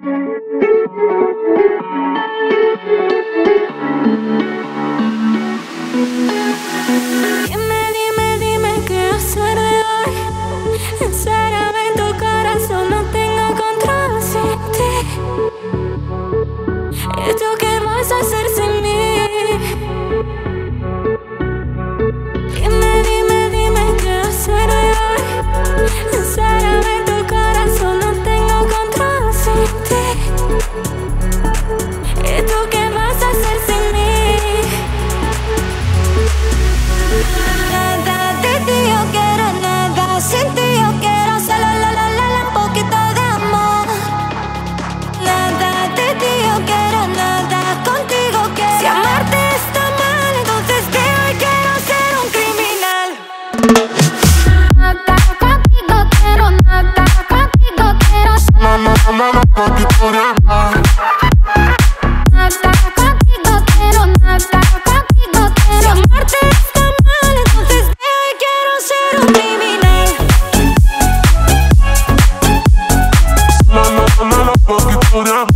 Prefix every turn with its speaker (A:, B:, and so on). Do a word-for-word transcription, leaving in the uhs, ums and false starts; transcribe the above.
A: Dime, dime, dime qué hacer de hoy. Enciérrame en tu corazón, no tengo control sin ti. ¿Y tú qué vas a hacer sin mí? Dime, dime, dime qué hacer de hoy. Enciérrame en tu corazón, no tengo control sin ti. ¿Y tú qué vas a hacer sin mí? Nada de ti yo quiero, nada sin ti yo quiero, solo la la la la, poquito de amor. Nada de ti yo quiero, nada contigo quiero. Si amarte está mal, entonces que hoy quiero ser un criminal. Nada contigo quiero, nada contigo quiero, solo la la la la, poquito de amor. Nada contigo quiero, nada contigo quiero. Si amarte está mal, entonces que hoy quiero ser un criminal.
B: La la la la, poquito de amor.